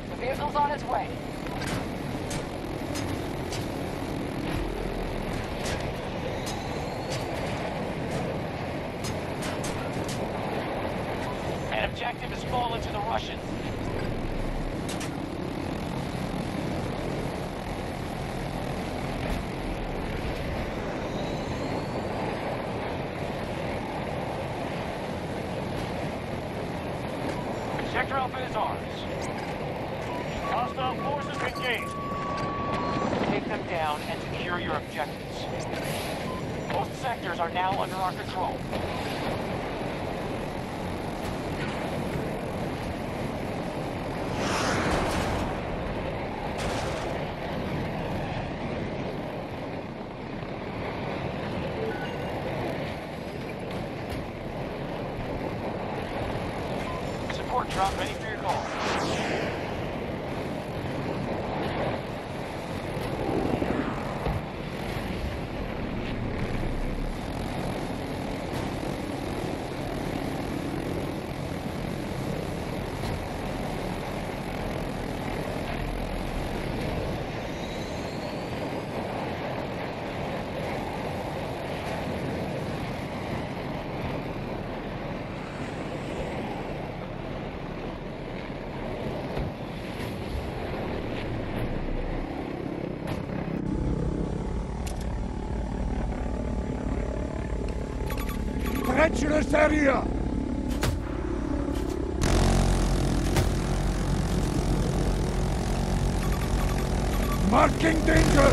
The vehicle's on its way. An objective has fallen to the Russians. Sector Alpha is ours. Hostile forces engaged. Take them down and secure your objectives. Most sectors are now under our control. Support drop ready for your call. Treacherous area! Marking danger!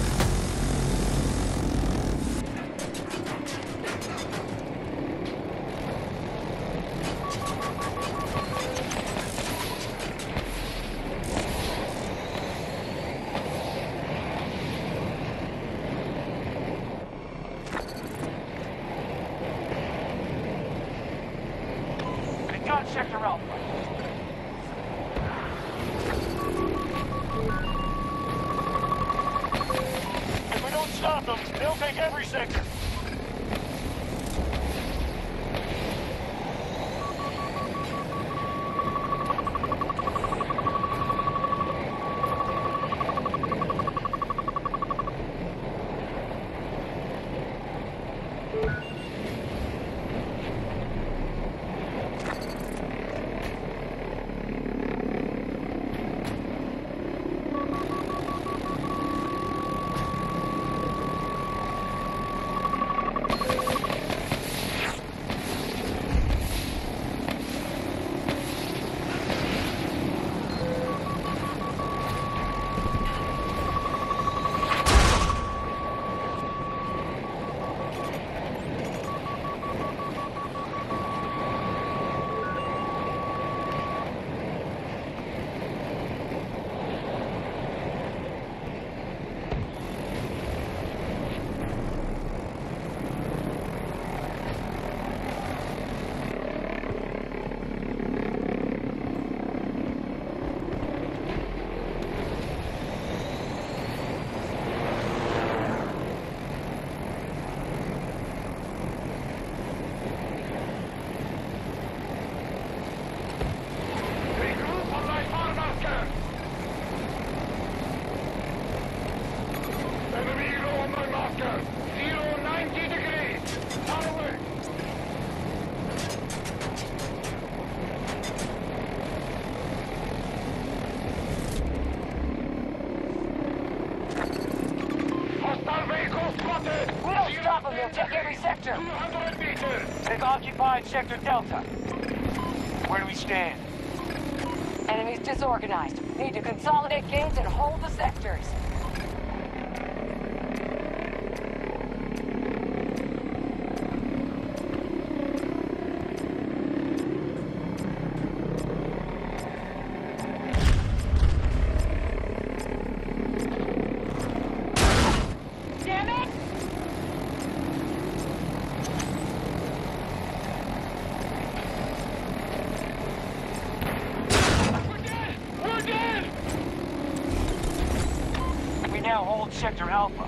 Got Sector Alpha. If we don't stop them, they'll take every sector. Take every sector. 200 meters. They've occupied Sector Delta. Where do we stand? Enemies disorganized. Need to consolidate gains and hold the sectors. Now hold Sector Alpha.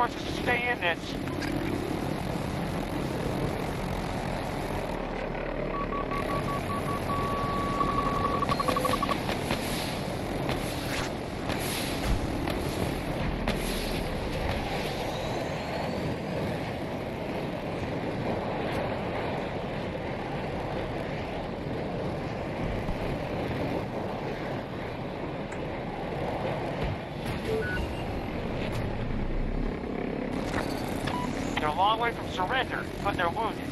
resources to stay in this. They're a long way from surrender, but they're wounded.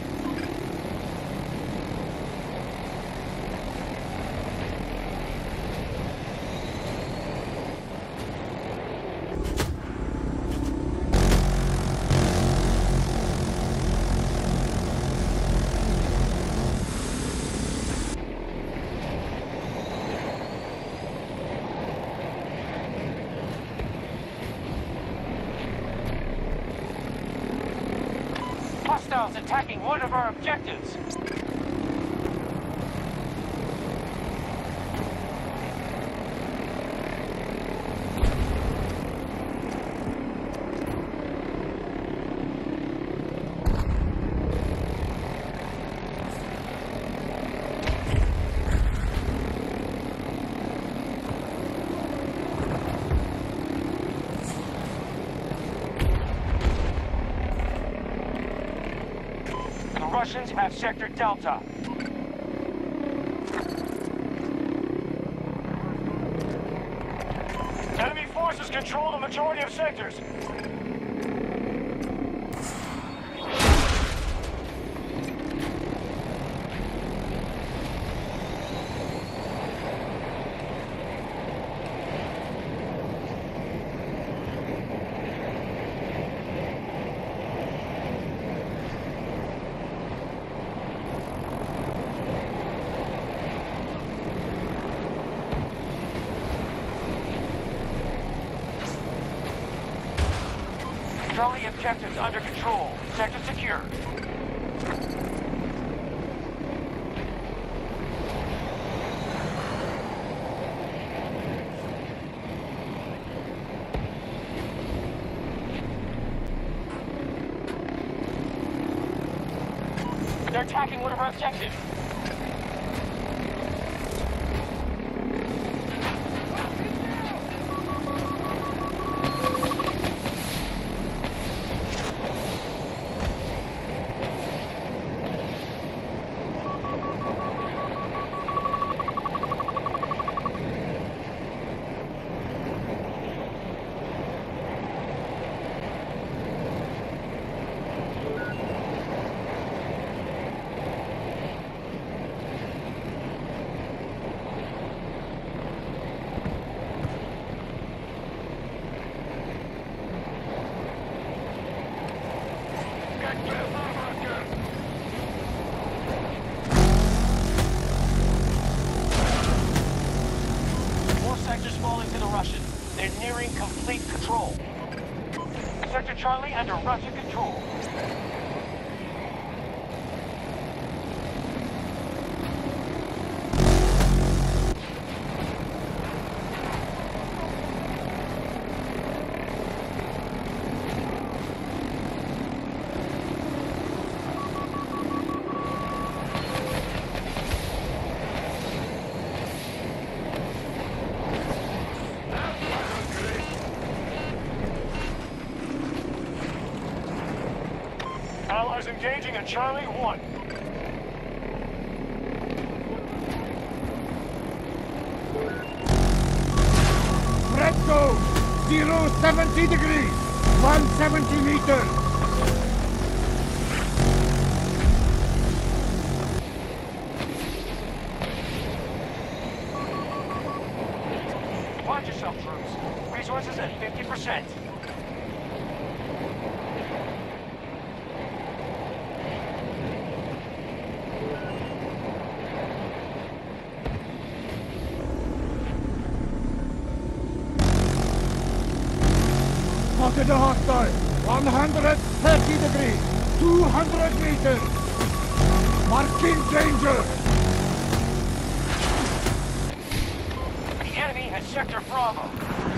Hostiles attacking one of our objectives. Russians have Sector Delta. Enemy forces control the majority of sectors. Charlie objectives under control. Sector secure. They're attacking one of our objectives. More sectors falling to the Russians. They're nearing complete control. Sector Charlie under Russian control. Allies engaging in Charlie 1. Fresco! 070 degrees! 170 meters! Watch yourself, troops. Resources at 50%. Spotted a hostile! 130 degrees! 200 meters! Marking danger! The enemy has Sector Bravo.